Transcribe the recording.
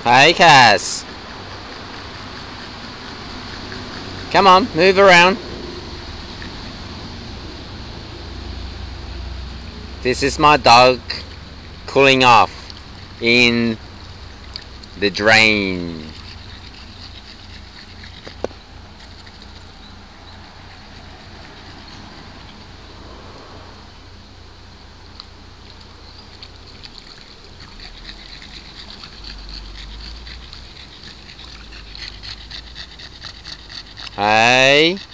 Hey, Cass. Come on, move around. This is my dog cooling off in the drain. Hey.